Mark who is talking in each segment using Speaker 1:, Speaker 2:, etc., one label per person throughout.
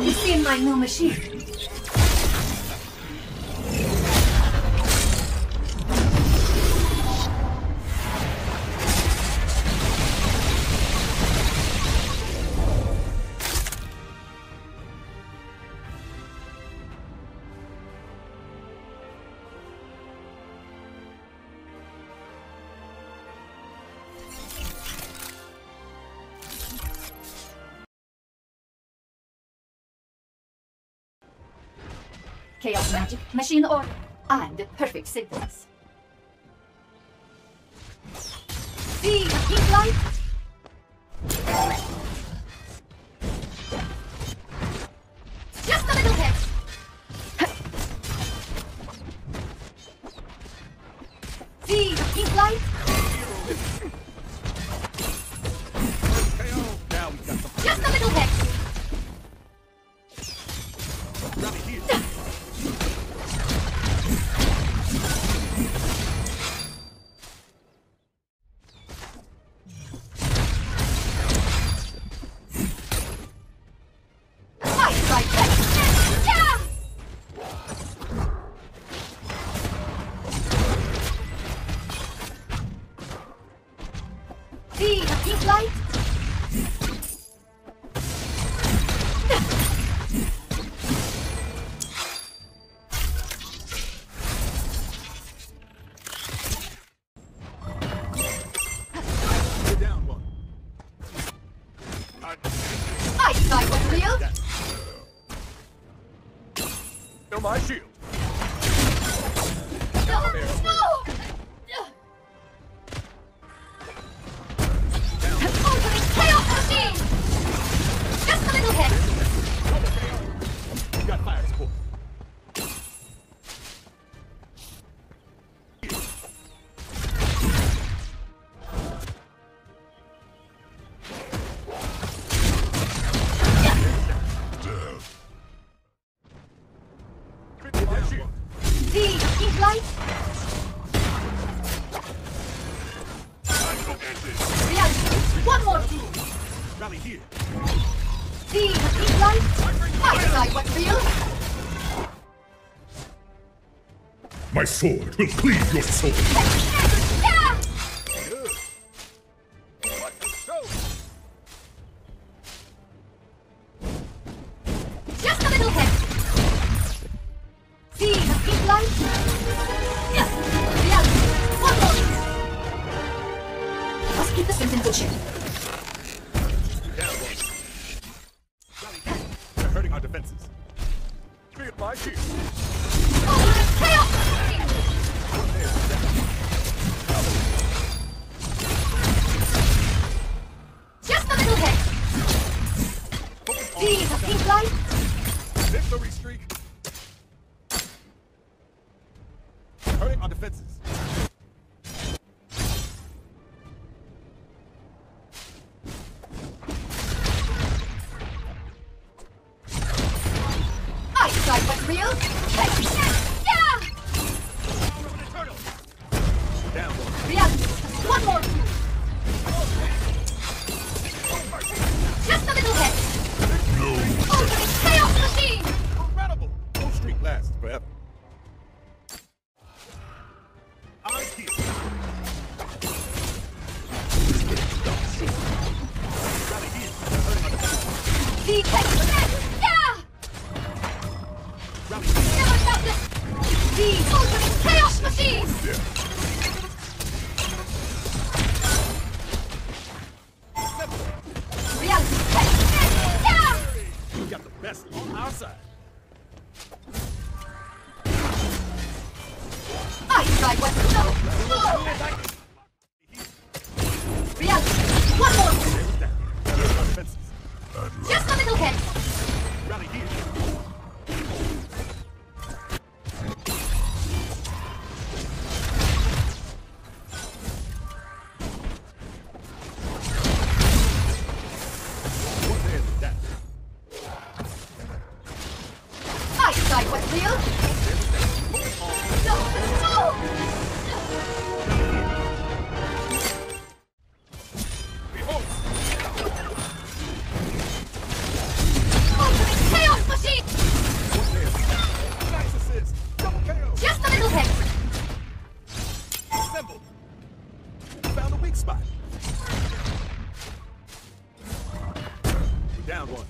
Speaker 1: Have you seen my new machine? Chaos magic, machine order, and the perfect synthesis. See the pink light? Just a little bit. See the pink light? Just a little bit. See the pink light?
Speaker 2: Down one.
Speaker 1: I decide what's real.
Speaker 2: Feel my shield.
Speaker 1: No! Opening chaos machine! Just a little hit.
Speaker 2: You got fire support.
Speaker 1: See the pink light? Reality. One more team.
Speaker 2: Rally here.
Speaker 1: See the pink light? I decide what's real.
Speaker 3: My sword will cleave your soul.
Speaker 1: Yeah!
Speaker 2: What the show?
Speaker 1: Just a little hit. See the pink light? Yes! Reality. One more. Must keep the strength in good shape.
Speaker 2: Down one. Rally here. They're hurting our defenses. Feel my shield.
Speaker 1: Opening chaos machine! Just a little hit. See the pink light?
Speaker 2: Victory streak. Hurting our defenses.
Speaker 1: I decide what's real. Yeah!
Speaker 2: Down one.
Speaker 1: Reality. One more. Just a little hit. Opening chaos machine!
Speaker 2: Incredible. No streak lasts forever. I'm here. Rally here. They're hurting our defenses.
Speaker 1: The yeah!
Speaker 2: Rally here.
Speaker 1: Never stop this! The opening chaos machine! Reality. Yeah!
Speaker 2: We got the best on our side.
Speaker 1: I decide what's real. Reality. One more.
Speaker 2: Hurting our defenses.
Speaker 1: Just a little hit.
Speaker 2: Rally here. What the hell is that?
Speaker 1: I decide what's real. No! No!
Speaker 2: Behold!
Speaker 1: Opening chaos
Speaker 2: one.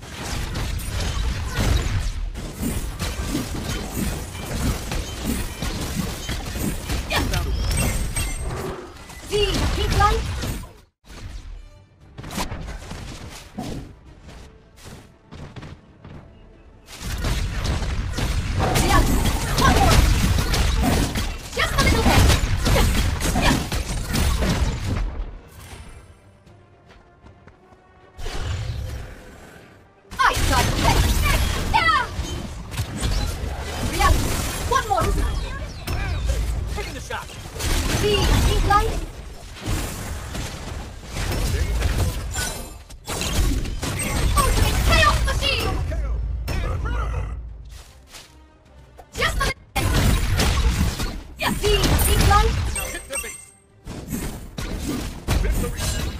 Speaker 1: The pink light. One more. Just a little bit. I got it. Reality. One more.
Speaker 2: Taking the shot.
Speaker 1: The pink light. Ultimate chaos machine. Just a little. The pink light.
Speaker 2: Hit the base. Victory.